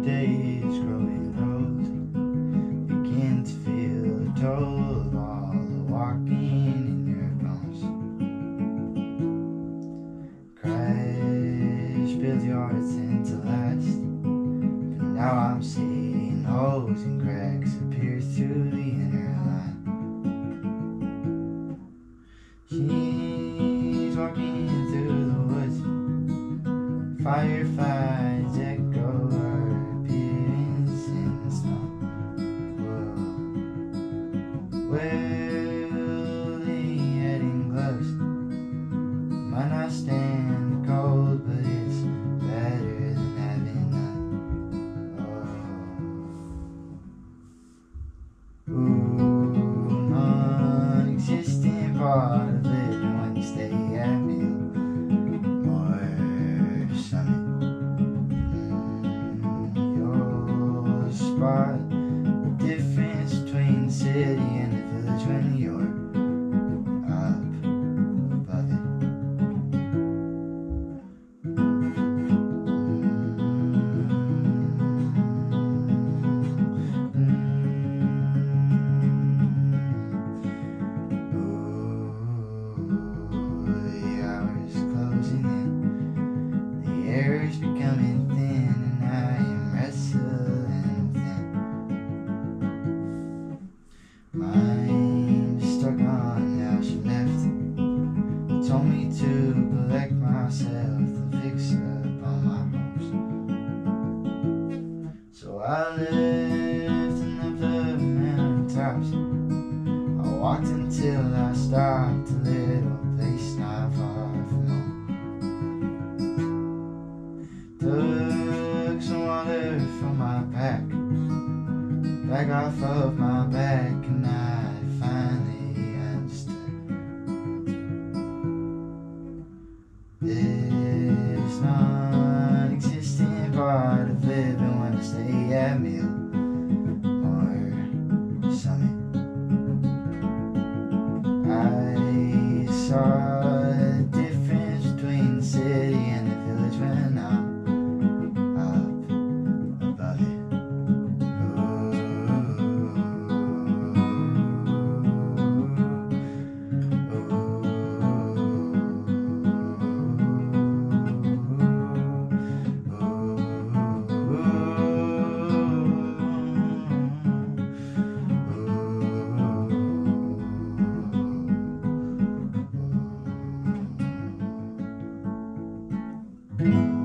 days growing old, begin to feel the toll of all the walking in your bones. Crash build your tent to last, but now I'm seeing holes and cracks appear through the inner line. She's walking through the woods, fireflies echo her appearance in the snow. Well, the heading close might not stand the cold, but it's better than having none. Ooh, non-existent part of living when you stay at meelmore summit. You'll spot the difference between the city and the village when you're up above it. The hours closing in, the air is becoming thin, and I am wrestling within. I'm stuck on how she left, told me to collect myself to fix up all my hopes. So I left and up the mountaintops. I walked until I stopped a little place not far from home. Took some water from my pack, back off of my back, and I finally understood. This non-existent part of living when I stay at meelmore summit. I saw the difference between the city and the village when I'm up above it. Ooh.